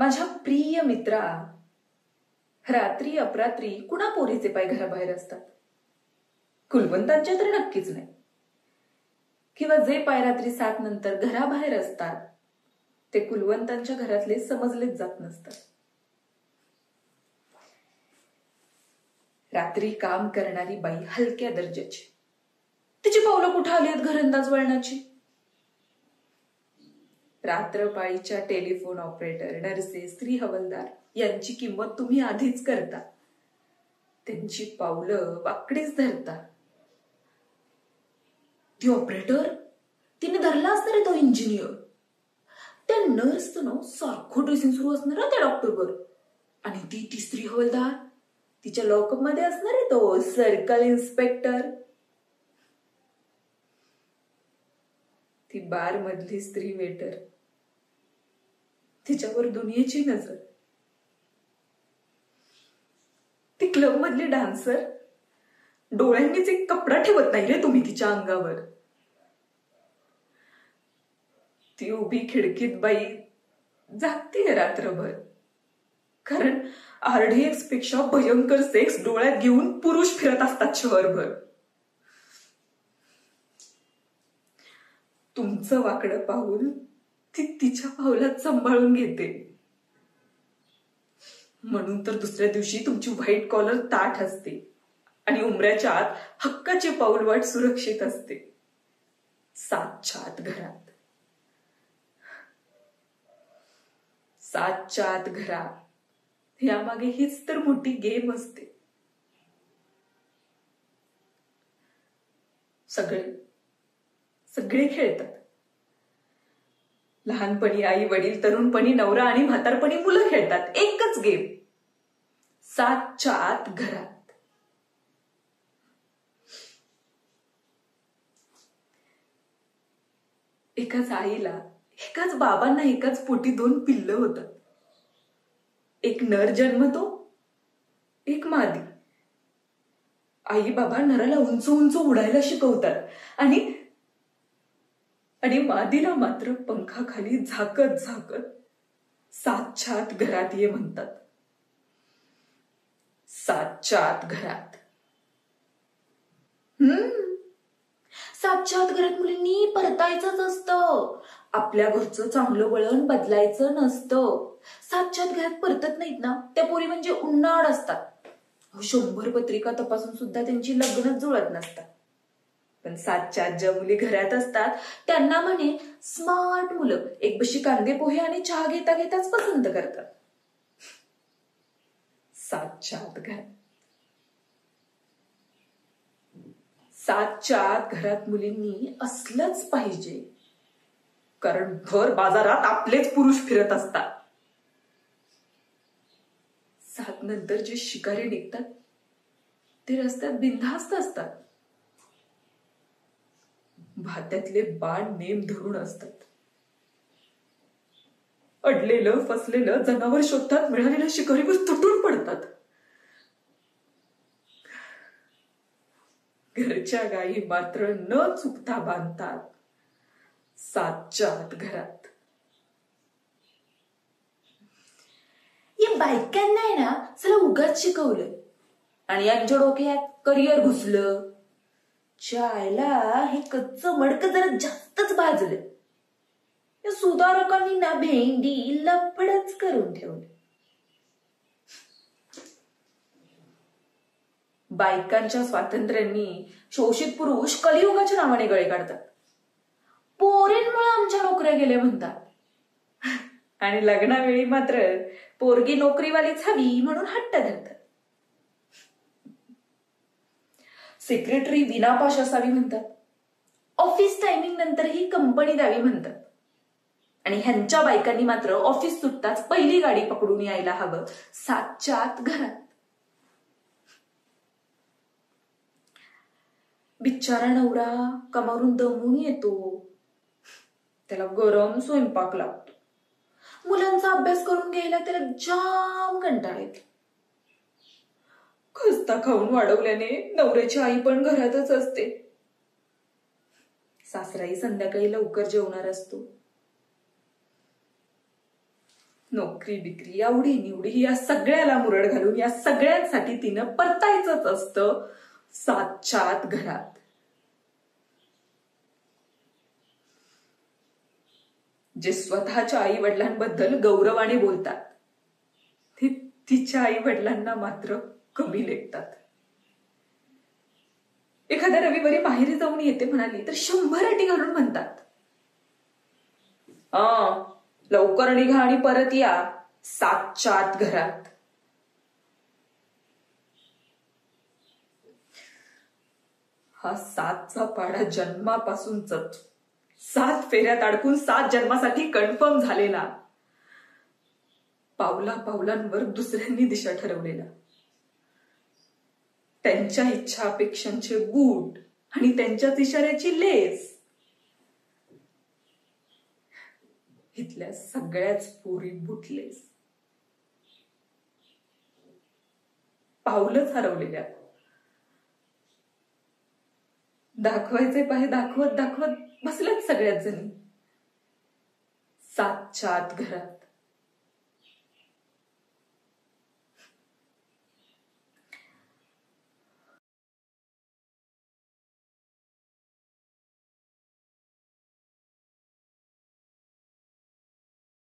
माझ्या प्रिय मित्रा, रात्री अपरात्री कुणा पोरीचे पाय घराबाहेर असतात? कुलवंतांच्या तर नक्कीच नाही. किंवा जे पाय रात्री 7 नंतर घराबाहेर असतात ते कुलवंतांच्या घरातले समजलेच जात नसतात. रात्री काम करणारी बाई हलक्या दर्जाची, तिची पावलं कुठं आली आहेत घरंदाज वळणाची? रात्रपाळीच्या टेलिफोन ऑपरेटर, नर्सेस, स्त्री हवालदार यांची किंमत तुम्ही आधीच करता. त्यांची पावलं वाकडीच धरता. ती ऑपरेटर, तिने धरला असणार आहे तो इंजिनियर. त्या नर्सचं नाव सारखं ड्रेसिंग सुरू असणार आहे त्या डॉक्टरवर. आणि ती स्त्री हवालदार, तिच्या लॉकअप मध्ये असणार आहे तो सर्कल इन्स्पेक्टर. ती बार मधली स्त्री वेटर, तिच्यावर दुनियेची नजर. ती क्लब मधली डान्सर, डोळ्यांनीच एक कपडा ठेवत नाही रे तुम्ही तिच्या अंगावर. ती उभी खिडकीत बाई जागतीये रात्रभर, कारण RDX पेक्षा भयंकर सेक्स डोळ्यात घेऊन पुरुष फिरत असतात शहरभर. तुमचं वाकडं पाऊल ती तिच्या पावलात सांभाळून घेते. म्हणून तर दुसऱ्या दिवशी तुमची व्हाईट कॉलर ताठ असते आणि उमऱ्याच्या आत हक्काची पाऊलवाट सुरक्षित असते. 7च्या आत घरात. 7च्या आत घरात. यामागे हीच तर मोठी गेम असते. सगळे खेळतात. लहानपणी आई वडील, तरुणपणी नवरा आणि म्हातारपणी मुलं खेळतात. एकच गेम. 7च्या आत घरात. एकाच आईला, एकाच बाबांना एकाच पोटी 2 पिल्लं होतात. एक नर जन्मतो, एक मादी. आई बाबा नराला उंच उंच उडायला शिकवतात आणि मादीला मात्र पंखाखाली झाकत 7च्या आत घरात ये म्हणतात. 7च्या आत घरात. 7च्या आत घरात मुलींनी परतायचंच असतं. आपल्या घरचं चांगलं वळण बदलायचं नसतं. 7च्या आत घरात परतत नाहीत ना त्या पोरी म्हणजे उन्नाड असतात. 100 पत्रिका तपासून सुद्धा त्यांची लग्नच जुळत नसतात. पण 7च्या आत ज्या मुली घरात असतात त्यांना म्हणे स्मार्ट मुलं एक बशी कांदे पोहे आणि चहा घेता घेताच पसंत करतात. 7च्या आत घरात. 7च्या आत घरात मुलींनी असलंच पाहिजे, कारण भर बाजारात आपलेच पुरुष फिरत असतात. 7 नंतर जे शिकारी निघतात ते रस्त्यात बिनधास्त असतात. भात्यातले बाण नेम धरून असतात. अडलेलं फसलेलं जनावर शोधतात, मिळालेल्या शिकारीवर तुटून पडतात. घरच्या गायी मात्र न चुकता बांधतात. 7च्या आत घरात. या बायकांना आहे ना चला उगाच शिकवलं आणि यांच्या डोक्यात करिअर घुसलं. चायला हे कच्चं मडकं जरा जास्तच भाजलं. या सुधारकांनी ना भेंडी लफडच करून ठेवली. बायकांच्या स्वातंत्र्यांनी शोषित पुरुष कलियुगाच्या नावाने गळे काढतात. पोरींमुळे आमच्या नोकऱ्या गेल्या म्हणतात आणि लग्नावेळी मात्र पोरगी नोकरीवालीच हवी म्हणून हट्ट धरतात. सेक्रेटरी विनापाश असावी म्हणतात. ऑफिस टायमिंग नंतर ही कंपनी द्यावी म्हणतात. आणि ह्यांच्या बायकांनी मात्र ऑफिस सुटताच पहिली गाडी पकडून यायला हवं 7च्या आत घरात. बिचारा नवरा कामावरून दमून येतो. त्याला गरम स्वयंपाक लागतो. मुलांचा अभ्यास करून घ्यायला त्याला जाम कंटाळा येतो. खस्ता खाऊन वाढवल्याने नवऱ्याची आई पण घरातच असते. सासराही संध्याकाळी लवकर जेवणार असतो. नोकरी बिकरी आवडी निवडी या सगळ्याला मुरड घालून या सगळ्यांसाठी तिनं परतायचंच असतं 7च्या आत घरात. जे स्वतःच्या आई वडिलांबद्दल गौरवाने बोलतात ते तिच्या आई वडिलांना मात्र कमी लेखतात. एखाद्या रविवारी माहेरी जाऊन येते म्हणाली तर 100 अटी घालून म्हणतात, लवकर निघा आणि परत या 7च्या आत घरात. हा 7चा पाडा जन्मापासूनच 7 फेऱ्यात अडकून 7 जन्मासाठी कन्फर्म झालेला, पावला पावलांवर दुसऱ्यांनी दिशा ठरवलेला, त्यांच्या इच्छा अपेक्षांचे बूट आणि त्यांच्याच इशाऱ्याची लेस. इथल्या सगळ्याच पोरी बुटलेस, पावलंच हरवलेल्या. दाखवायचे पाहे दाखवत दाखवत बसल्यात सगळ्याच जणी 7च्या आत घरात.